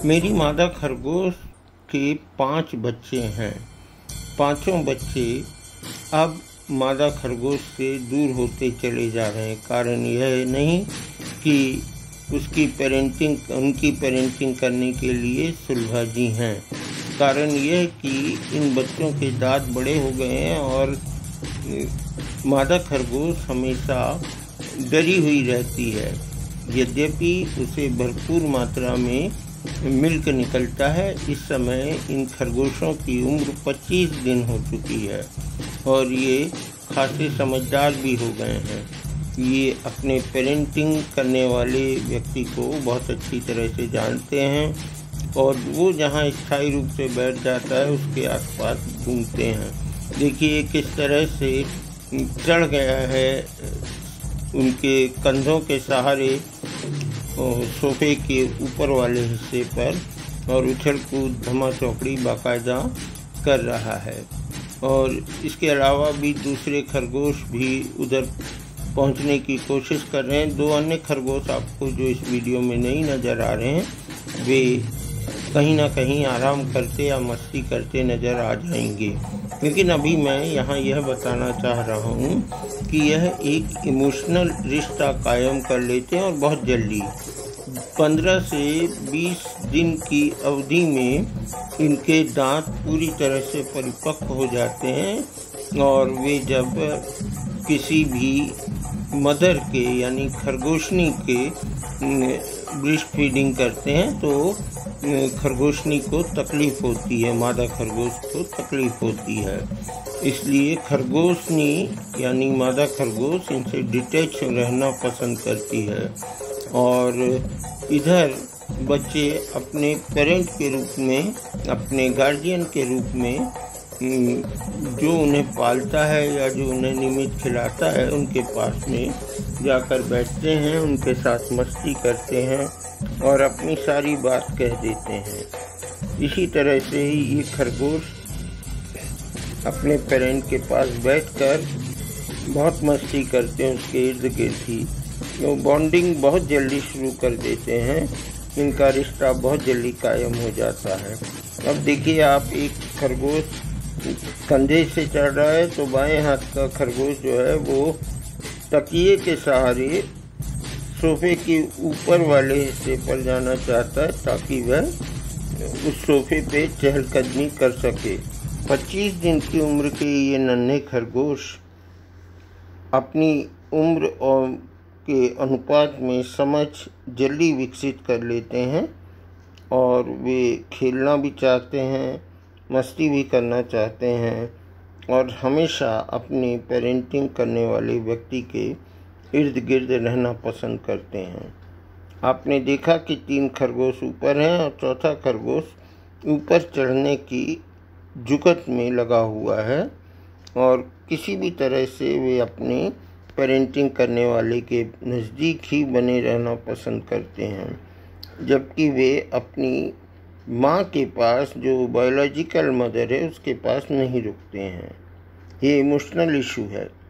मेरी मादा खरगोश के 5 बच्चे हैं। पांचों बच्चे अब मादा खरगोश से दूर होते चले जा रहे हैं। कारण यह नहीं कि उनकी पेरेंटिंग करने के लिए सुलभा जी हैं। कारण यह कि इन बच्चों के दांत बड़े हो गए हैं और मादा खरगोश हमेशा डरी हुई रहती है। यद्यपि उसे भरपूर मात्रा में मिल्क निकलता है। इस समय इन खरगोशों की उम्र 25 दिन हो चुकी है और ये खासे समझदार भी हो गए हैं। ये अपने पेरेंटिंग करने वाले व्यक्ति को बहुत अच्छी तरह से जानते हैं और वो जहाँ स्थायी रूप से बैठ जाता है उसके आसपास घूमते हैं। देखिए किस तरह से चढ़ गया है उनके कंधों के सहारे सोफे के ऊपर वाले हिस्से पर और उछल कूद धमा चौकड़ी बाकायदा कर रहा है। और इसके अलावा भी दूसरे खरगोश भी उधर पहुंचने की कोशिश कर रहे हैं। 2 अन्य खरगोश आपको जो इस वीडियो में नहीं नज़र आ रहे हैं वे कहीं ना कहीं आराम करते या मस्ती करते नज़र आ जाएंगे। लेकिन अभी मैं यहाँ यह बताना चाह रहा हूँ कि यह एक इमोशनल रिश्ता कायम कर लेते हैं और बहुत जल्दी 15 से 20 दिन की अवधि में इनके दांत पूरी तरह से परिपक्व हो जाते हैं और वे जब किसी भी मदर के यानी खरगोशनी के ब्रेस्ट फीडिंग करते हैं तो खरगोशनी को तकलीफ़ होती है, मादा खरगोश को तकलीफ़ होती है। इसलिए खरगोशनी यानी मादा खरगोश इनसे डिटैच रहना पसंद करती है और इधर बच्चे अपने पेरेंट के रूप में, अपने गार्जियन के रूप में जो उन्हें पालता है या जो उन्हें नियमित खिलाता है उनके पास में जाकर बैठते हैं, उनके साथ मस्ती करते हैं और अपनी सारी बात कह देते हैं। इसी तरह से ही ये खरगोश अपने पेरेंट के पास बैठकर बहुत मस्ती करते हैं उसके इर्द गिर्द ही। वो बॉन्डिंग बहुत जल्दी शुरू कर देते हैं। इनका रिश्ता बहुत जल्दी कायम हो जाता है। अब देखिए आप, एक खरगोश कंधे से चढ़ रहा है तो बाएं हाथ का खरगोश जो है वो तकिए के सहारे सोफे के ऊपर वाले हिस्से पर जाना चाहता है ताकि वह उस सोफे पे चहलकदमी कर सके। 25 दिन की उम्र के ये नन्हे खरगोश अपनी उम्र और के अनुपात में समझ जल्दी विकसित कर लेते हैं और वे खेलना भी चाहते हैं, मस्ती भी करना चाहते हैं और हमेशा अपनी पेरेंटिंग करने वाले व्यक्ति के इर्द गिर्द रहना पसंद करते हैं। आपने देखा कि 3 खरगोश ऊपर हैं और चौथा खरगोश ऊपर चढ़ने की जुगत में लगा हुआ है और किसी भी तरह से वे अपने पेरेंटिंग करने वाले के नज़दीक ही बने रहना पसंद करते हैं, जबकि वे अपनी माँ के पास जो बायोलॉजिकल मदर है उसके पास नहीं रुकते हैं। ये इमोशनल इशू है।